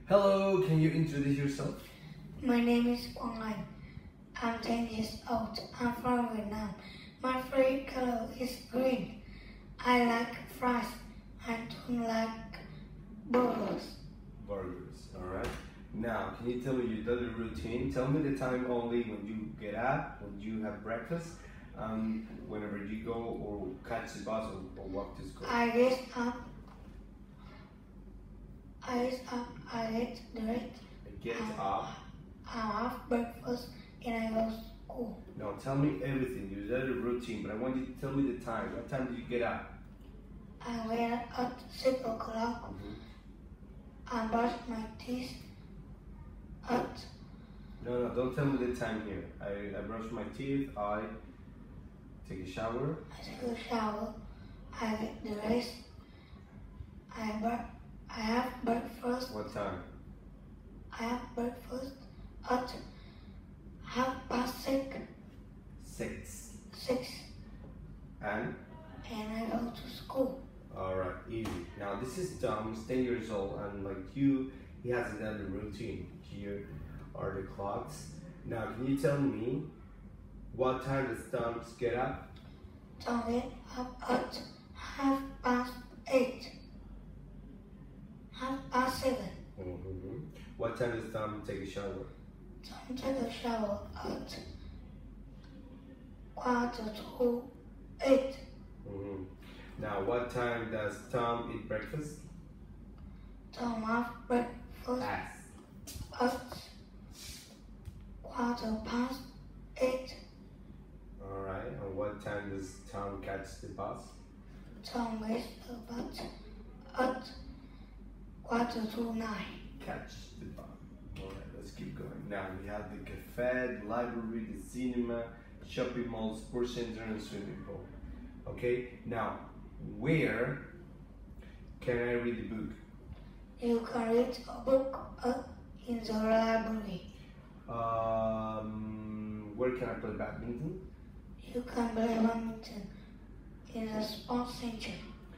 Hello, can you introduce yourself? My name is QUANG. I'm 10 years old. I'm from Vietnam. My favorite color is green. I like fries. I don't like burgers. Burgers, alright. Now, can you tell me your daily routine? Tell me the time only when you get up, when you have breakfast, whenever you go or catch the bus or walk to school. I get up. I get dressed. Get up. I have breakfast and I go to school. Now, tell me everything, your daily routine, but I want you to tell me the time. What time do you get up? I wake up at 6 o'clock. I brush my teeth at. No, don't tell me the time here. I brush my teeth, I take a shower. I take a shower. I get dressed. I have breakfast. What time? I have breakfast at 6:30. 6. And I go to school. Alright, easy. Now this is Tom, he's 10 years old, and like you, he has a daily routine. Here are the clocks. Now can you tell me what time does Tom get up? Tom get up at 8:30. 7:30. What time does Tom take a shower? Tom take a shower at 7:45. Now what time does Tom eat breakfast? Tom have breakfast at 8:15. Alright, and what time does Tom catch the bus? Tom gets the bus at 8:45. Catch the bus. Alright, let's keep going. Now we have the cafe, the library, the cinema, shopping mall, sports center, and swimming pool. Okay, now where can I read the book? You can read a book in the library. Where can I play badminton? You can play badminton in the sports center.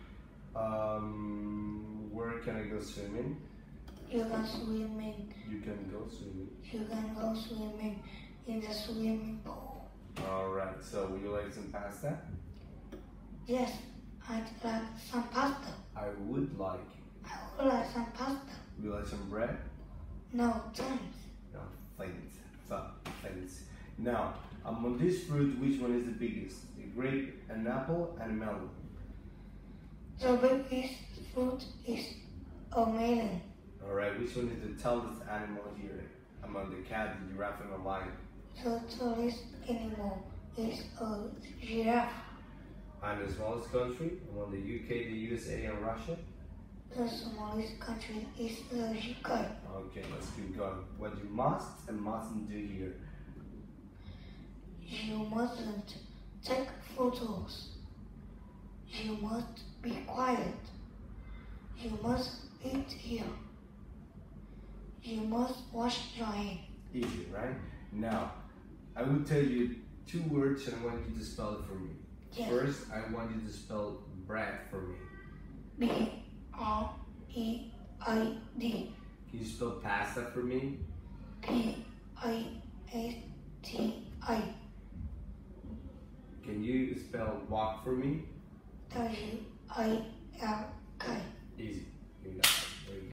Where can I go swimming? You can swimming. You can go swimming. You can go swimming in the swimming pool. Alright, so would you like some pasta? Yes, I'd like some pasta. I would like. I would like some pasta. Would you like some bread? No, thanks. No, thanks. Thanks. Now, among these fruits, which one is the biggest? A grape, an apple, and a melon. The biggest fruit is a melon. Alright, which one is the tallest animal here among the cat, the giraffe, and the lion? The tallest animal is a giraffe. And the smallest country among the UK, the USA, and Russia? The smallest country is the UK. Okay, let's keep going. What you must and mustn't do here. You mustn't take photos. You must be quiet. You must eat here. You must wash your hands. Easy, right? Now, I will tell you 2 words and I want you to spell it for me. Yes. First, I want you to spell bread for me. B-R-E-I-D. Can you spell pasta for me? P-I-S-T-I. Can you spell walk for me? W-I-L-K. Easy.